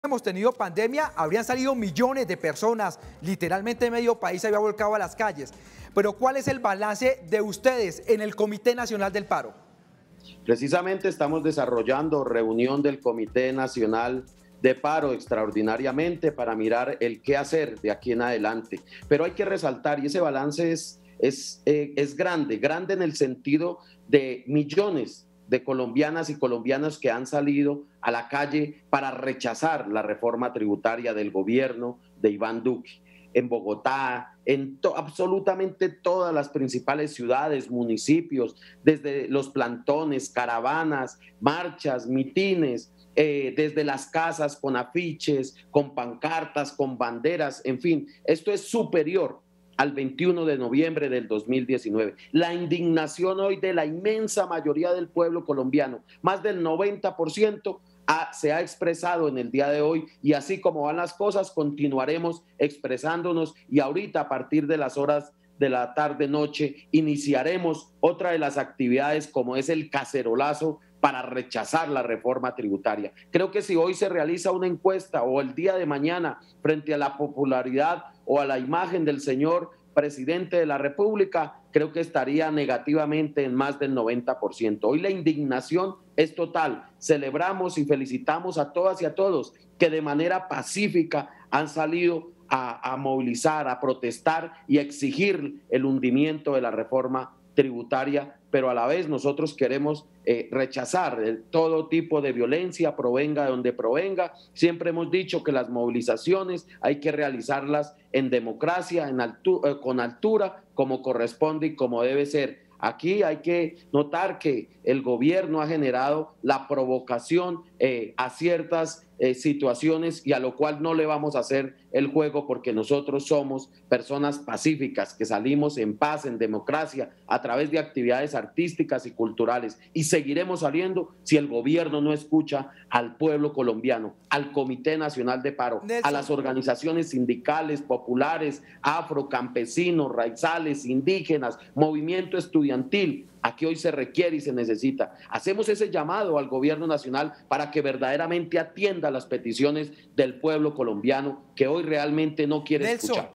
hemos tenido pandemia, habrían salido millones de personas, literalmente medio país se había volcado a las calles. Pero ¿cuál es el balance de ustedes en el Comité Nacional del Paro? Precisamente estamos desarrollando reunión del Comité Nacional de Paro extraordinariamente para mirar el qué hacer de aquí en adelante. Pero hay que resaltar, y ese balance es grande, grande en el sentido de millones de colombianas y colombianos que han salido a la calle para rechazar la reforma tributaria del gobierno de Iván Duque. En Bogotá, en absolutamente todas las principales ciudades, municipios, desde los plantones, caravanas, marchas, mitines, desde las casas con afiches, con pancartas, con banderas, en fin, esto es superior al 21 de noviembre del 2019. La indignación hoy de la inmensa mayoría del pueblo colombiano, más del 90%, se ha expresado en el día de hoy, y así como van las cosas, continuaremos expresándonos, y ahorita a partir de las horas de la tarde-noche iniciaremos otra de las actividades, como es el cacerolazo para rechazar la reforma tributaria. Creo que si hoy se realiza una encuesta o el día de mañana frente a la popularidad o a la imagen del señor presidente de la República, creo que estaría negativamente en más del 90%. Hoy la indignación es total. Celebramos y felicitamos a todas y a todos que de manera pacífica han salido a movilizar, a protestar y a exigir el hundimiento de la reforma tributaria, pero a la vez nosotros queremos rechazar todo tipo de violencia, provenga de donde provenga. Siempre hemos dicho que las movilizaciones hay que realizarlas en democracia, con altura, como corresponde y como debe ser. Aquí hay que notar que el gobierno ha generado la provocación a ciertas situaciones, y a lo cual no le vamos a hacer el juego, porque nosotros somos personas pacíficas que salimos en paz, en democracia, a través de actividades artísticas y culturales, y seguiremos saliendo si el gobierno no escucha al pueblo colombiano, al Comité Nacional de Paro, Nelson, a las organizaciones sindicales, populares, afro, campesinos, raizales, indígenas, movimiento estudiantil, a que hoy se requiere y se necesita. Hacemos ese llamado al gobierno nacional para que verdaderamente atienda las peticiones del pueblo colombiano, que hoy realmente no quiere Nelson, escuchar.